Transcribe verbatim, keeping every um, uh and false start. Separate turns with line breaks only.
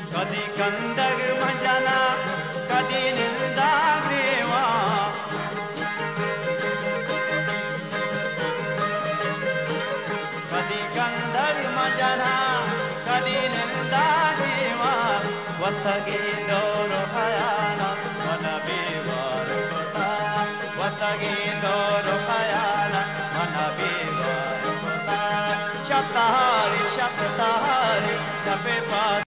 कदी कंदग मजाना कदी निंदा ग्रेवा कदी कंदग मजाना कदी निंदा ग्रेवा वतगे दोरो खयाला मन बेवार होता वतगे दोरो खयाला मन बेवार होता शब्दारी शब्दारी जपे